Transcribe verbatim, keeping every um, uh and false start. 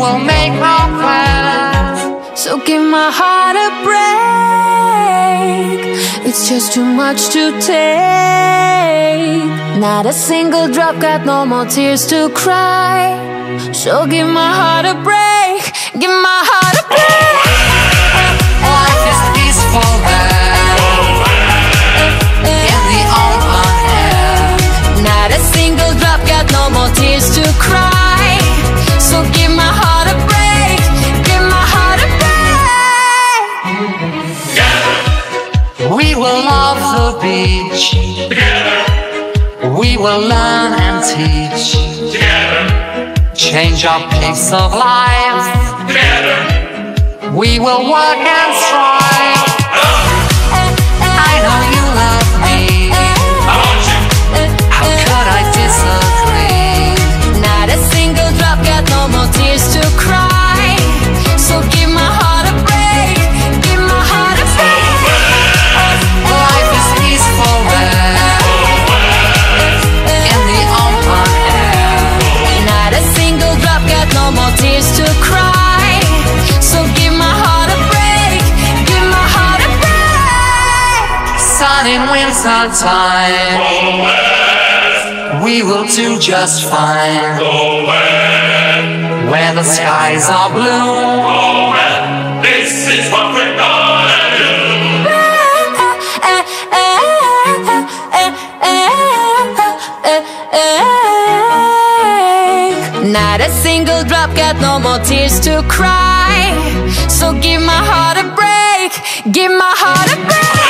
will make our plans. So give my heart a break. It's just too much to take. Not a single drop, got no more tears to cry. So give my heart a break. Give my heart a break. Life is peaceful there, in the open air. Not a single drop, got no more tears to cry. So give my heart a break. Give my heart a break. We will love the beach. We will learn and teach. Change our pace of life. We will work and strive. I know you love me. I want you. How could I disagree? Not a single drop, got no more tears to cry. So give my heart a break. Give my heart a break. Life is peaceful there, in the open air. Not a single drop, got no more tears to cry. So give my heart a break. Give my heart a break. Sun in winter time, we will do just fine. Where the skies are blue, This is what we're gonna do. Not a single drop, got no more tears to cry. So give my heart a break. Give my heart a break.